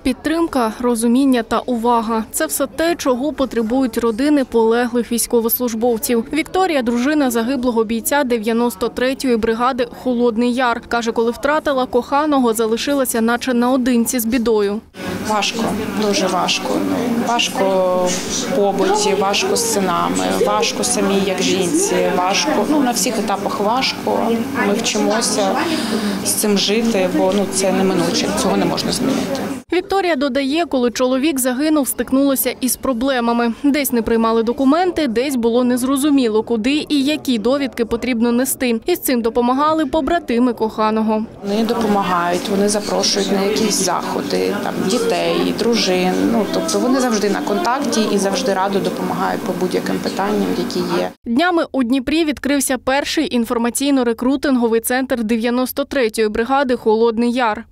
Підтримка, розуміння та увага – це все те, чого потребують родини полеглих військовослужбовців. Вікторія – дружина загиблого бійця 93-ї бригади «Холодний Яр». Каже, коли втратила коханого, залишилася наче наодинці з бідою. Важко, дуже важко. Важко в побуті, важко з синами, важко самій як жінці, важко. На всіх етапах важко. Ми вчимося з цим жити, бо це неминуче, цього не можна змінити. Вікторія додає, коли чоловік загинув, стикнулася із проблемами. Десь не приймали документи, десь було незрозуміло, куди і які довідки потрібно нести. І з цим допомагали побратими коханого. Вони допомагають, вони запрошують на якісь заходи, дітей, дружин. Тобто вони завжди на контакті і завжди радо допомагають по будь-яким питанням, які є. Днями у Дніпрі відкрився перший інформаційно-рекрутинговий центр 93-ї бригади «Холодний Яр».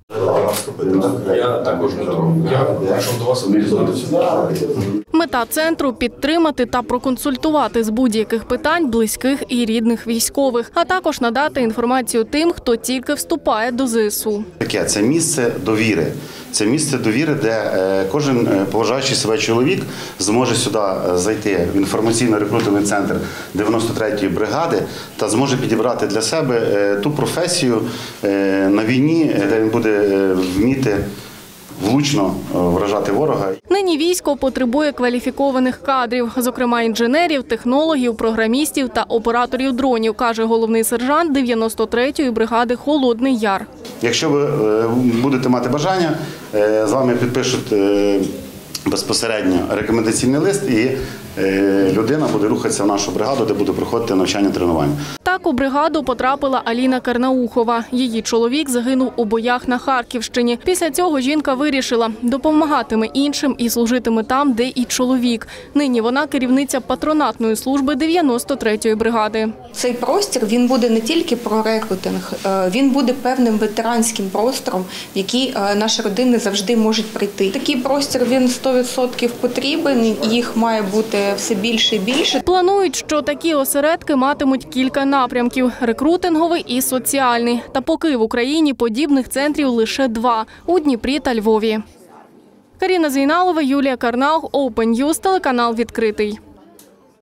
Я також не думаю. Я прийшов до вас, аби дізнатися. Мета центру – підтримати та проконсультувати з будь-яких питань близьких і рідних військових, а також надати інформацію тим, хто тільки вступає до ЗСУ. Це місце довіри. Це місце довіри, де кожен поважаючий себе чоловік зможе сюди зайти в інформаційно-рекрутинговий центр 93-ї бригади та зможе підібрати для себе ту професію на війні, де він буде вміти влучно вражати ворога. Нині військо потребує кваліфікованих кадрів, зокрема інженерів, технологів, програмістів та операторів дронів, каже головний сержант 93-ї бригади «Холодний Яр». Якщо ви будете мати бажання, з вами підпишуть безпосередньо рекомендаційний лист і людина буде рухатися в нашу бригаду, де буде проходити навчання-тренування. Так у бригаду потрапила Аліна Карнаухова. Її чоловік загинув у боях на Харківщині. Після цього жінка вирішила – допомагатиме іншим і служитиме там, де і чоловік. Нині вона керівниця патронатної служби 93-ї бригади. Цей простір, він буде не тільки про рекрутинг, він буде певним ветеранським простором, в який наші родини завжди можуть прийти. Такий простір, він 100% потрібен, їх має бути все більше і більше. Планують, що такі осередки матимуть кілька напрямків – рекрутинговий і соціальний. Та поки в Україні подібних центрів лише 2 – у Дніпрі та Львові. Каріна Зейналова, Юлія Карнаух, Open News, телеканал «Відкритий».